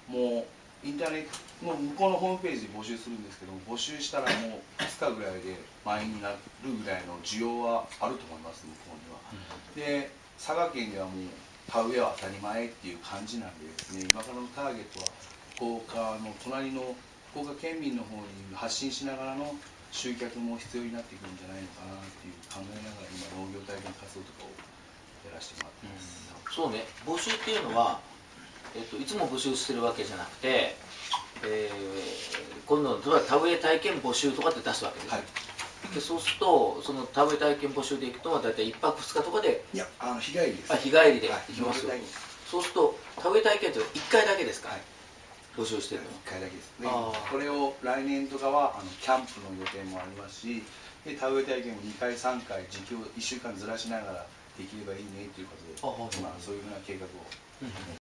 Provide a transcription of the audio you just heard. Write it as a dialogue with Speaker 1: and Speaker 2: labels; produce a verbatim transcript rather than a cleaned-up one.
Speaker 1: もうインターネットの向こうのホームページで募集するんですけども、募集したらもうふつかぐらいで満員になるぐらいの需要はあると思います、向こうには。で佐賀県ではもう田植えは当たり前っていう感じなんでですね、今からのターゲットは福岡の隣の福岡県民の方に発信しながらの集客も必要になってくるんじゃないのかなっていう考えながら今農業体験活動とかをやらせてもらってます。
Speaker 2: うん、そうね、募集っていうのは、えっと、いつも募集してるわけじゃなくて、えー、今度例えば田植え体験募集とかって出すわけです、はい、でそうするとその田植え体験募集で行くと大体いっぱくふつかとかで、
Speaker 1: いやあの日帰りです。
Speaker 2: あ、日帰りで
Speaker 1: 行
Speaker 2: きますよ、はい、そうすると田植え体験っていっかいだけですか、はい、募集してるの
Speaker 1: いっかいだけですね。これを来年とかはあのキャンプの予定もありますし、で田植え体験をにかいさんかい時期をいっしゅうかんずらしながらできればいいねということで、今そういうふうな計画を